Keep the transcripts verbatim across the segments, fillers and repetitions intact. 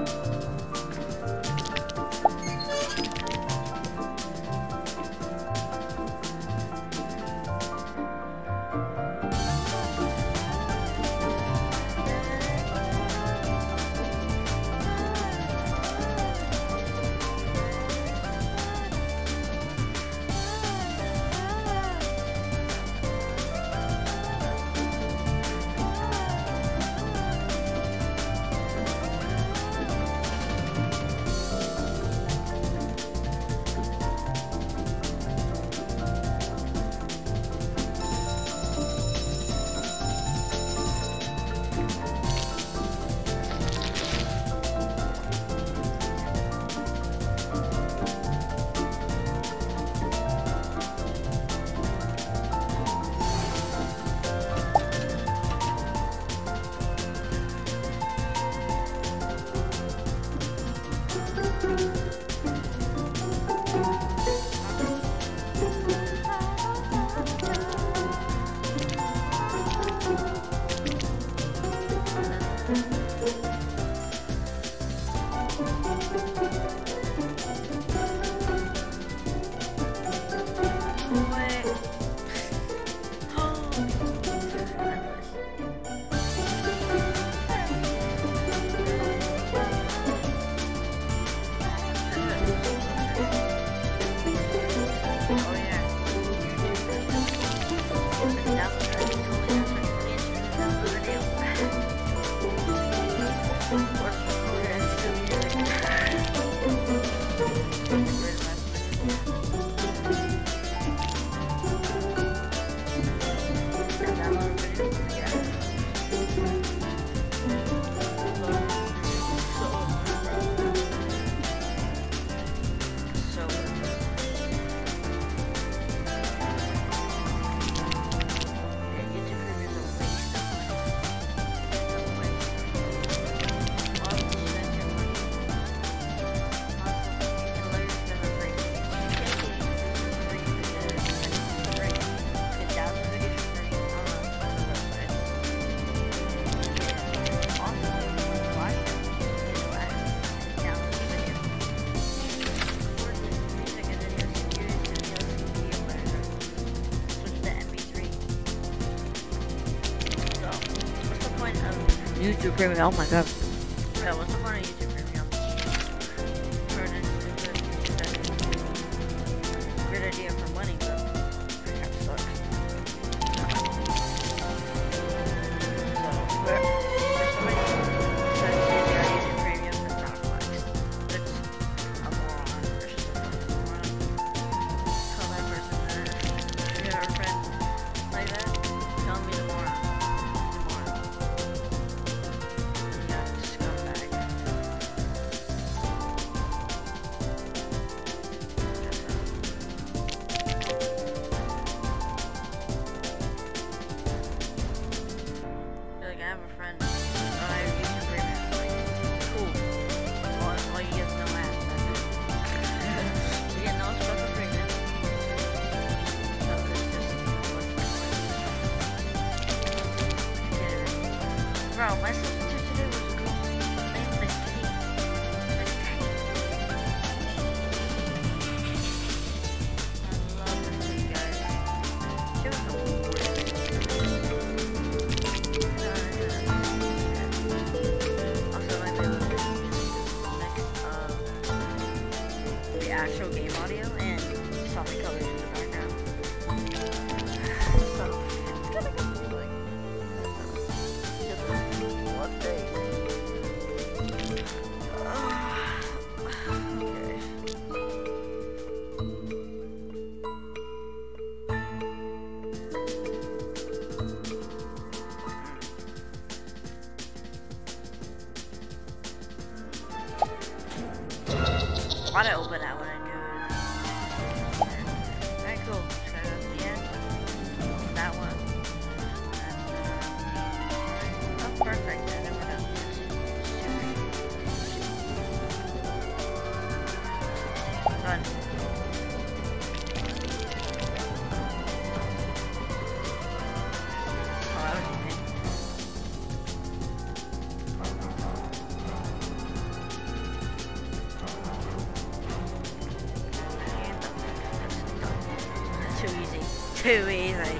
YouTube Premium. Oh my god. Yeah, what's the point of YouTube Premium? Turn it into a good idea for money, but it kind of sucks. So, but if somebody says they are YouTube Premium, that's not a flex. It's a moron versus a fucking moron. Tell that person that. If you have a friend like that, tell me the moron. I have a friend. Uh, I have YouTube Premium. Like, cool. All, all you get is no ads. That's it. You get no stuff for premium. So it's just what's the point? Bro, my substitute today was cool. Name Miss Tate. Miss Tate. I love this thing, guys. She was the actual game audio and Sonic colors in the background. So it's kind of good. Like, one day. Okay. Why'd I open that one? Alright, cool. Just gotta go to the end. That one. And, uh, oh, perfect. And then we're done. Done. Oh, that was easy. too easy.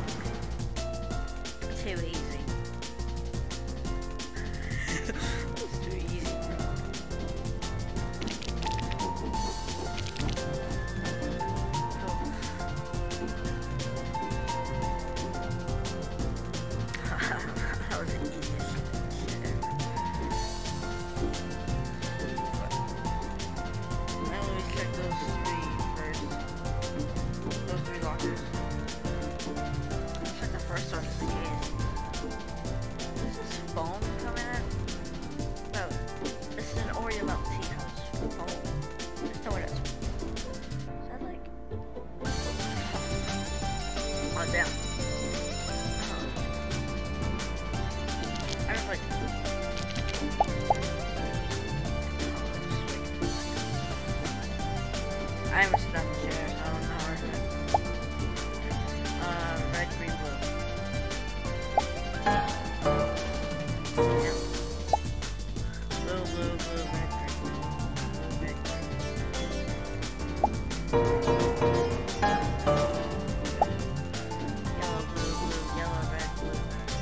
Too easy. It's too easy, bro. That was the easiest shit ever. Why don't we check those three first? Those three lockers. Let's check the first one just in case. Is this foam coming at? No, this is an Oreo milk tea house. Foam. There's no one else. Is that like? Oh damn. I was like, I'm stuck in chair, so I don't know where to Uh, red, green, blue. Yeah. Blue, blue, blue, red, green. Blue, red, green. Yellow, blue, blue, yellow, red, blue.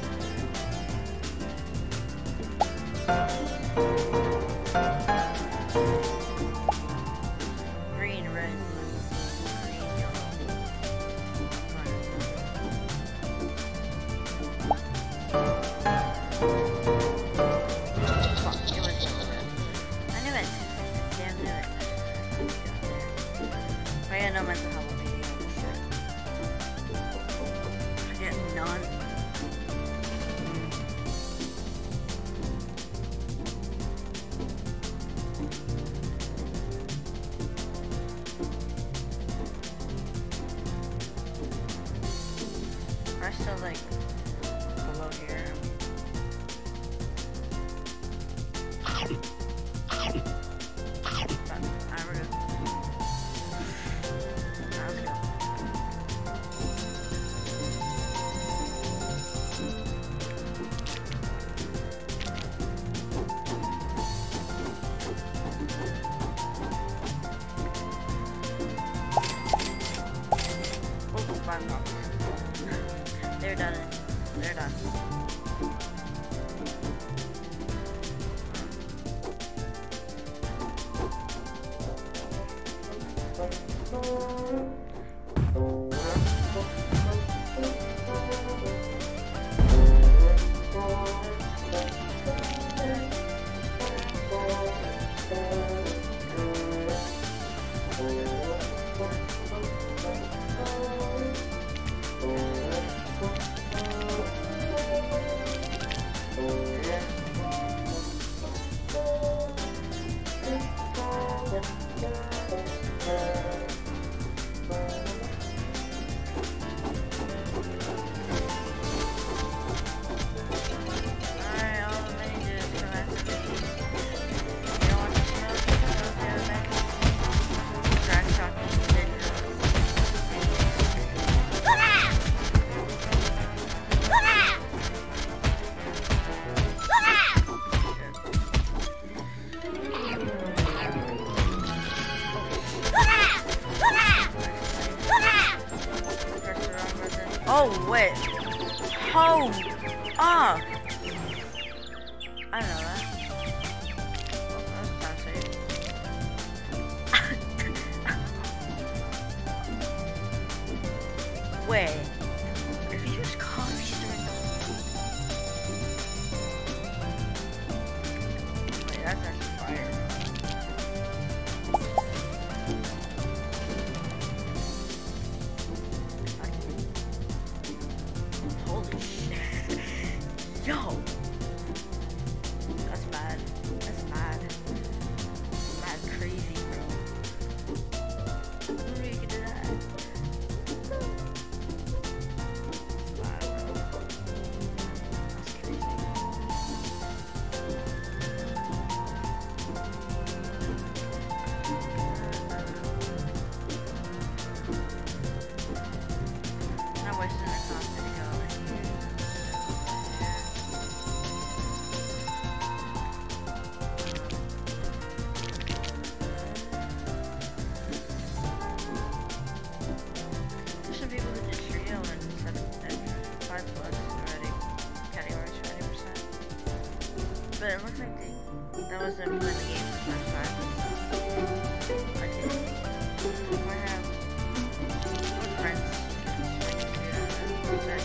Green, red, blue, green, yellow. Fuck, it was yellow, red. I knew it. Damn knew it. I got no mental health meeting on this shit. I get none. I'm still like below here. But I'm good. That was good. Oh, five copies. They're done. They're done. Alright, all the mages come after me. You don't want to smoke? Smoke the other mage. Crack chocolate, then oh wait. Oh ah. I don't know that. Oh, that's not safe. Wait. If you use coffee during the wait, that's actually fire. Holy shit. Yo! That's mad. That's mad. That's mad crazy, bro. Who knew you could do that? That's mad, bro. That's crazy. That was them playing the game for the first time. So I can, if I have good friends, I can see that and that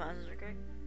classes are great.